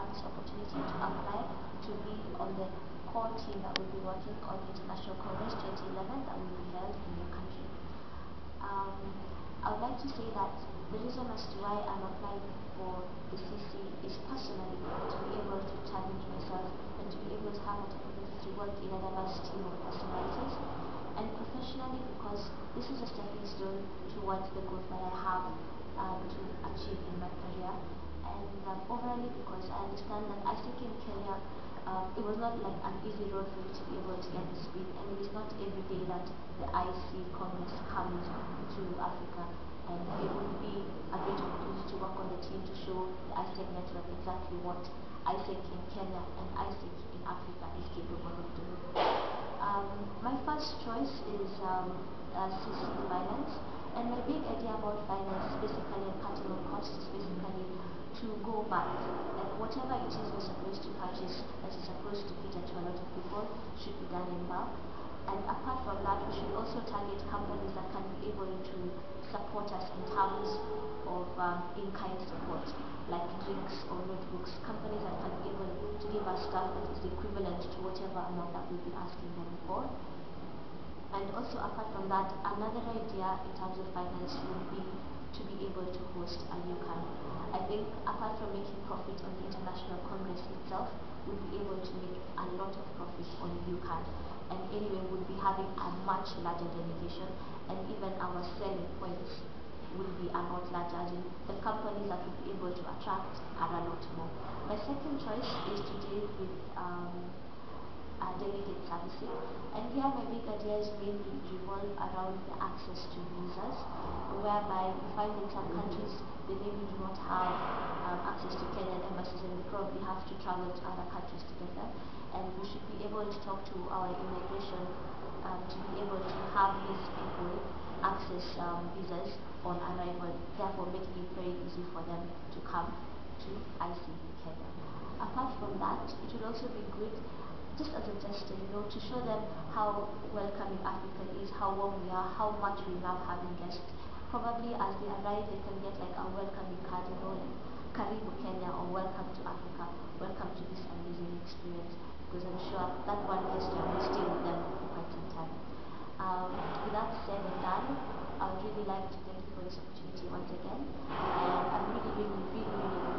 this opportunity to apply to be on the core team that will be working on the International Congress 2011 that will be held in your country. I would like to say that the reason as to why I'm applying for the CC is personally to be able to challenge myself and to be able to have an opportunity to work in a diverse team of personalities, and professionally because this is a stepping stone towards the goals that I have to achieve in my career, and overally because I understand that ISEC in Kenya, it was not like an easy road for me to be able to get the speed, and it is not every day that the IC Congress comes to Africa, and it would be a great opportunity to work on the team to show the ISEC network exactly what ISEC in Kenya and ISEC in Africa is capable of doing. My first choice is CC Finance, and my big idea about finance basically and cutting on costs is basically to go back, like whatever it is we're supposed to purchase that is supposed to cater to a lot of people should be done in bulk. And apart from that, we should also target companies that can be able to support us in terms of in-kind support, like drinks or notebooks, companies that can be able to give us stuff that is equivalent to whatever amount that we'll be asking them for. And also apart from that, another idea in terms of finance would be to be able to host a UCAN. I think apart from making profit on the International Congress itself, we'll be able to make a lot of profit on UCAN. And anyway, we'll be having a much larger delegation, and even our selling points will be a lot larger, as in the companies that we'll be able to attract are a lot more. My second choice is to deal with delegate servicing, and here my big ideas mainly revolve around the access to visas, whereby we find in some countries they maybe do not have access to Kenyan embassies, and they probably have to travel to other countries to get them, and we should be able to talk to our immigration to be able to have these people access visas on arrival, therefore making it very easy for them to come to IC Kenya. Apart from that, it would also be good, just as a gesture, to show them how welcoming Africa is, how warm we are, how much we love having guests. Probably as they arrive, they can get like a welcoming card, like Karibu Kenya or Welcome to Africa, welcome to this amazing experience, because I'm sure that one gesture will stay with them for quite some time. With that said and done, I would really like to thank you for this opportunity once again, and I'm really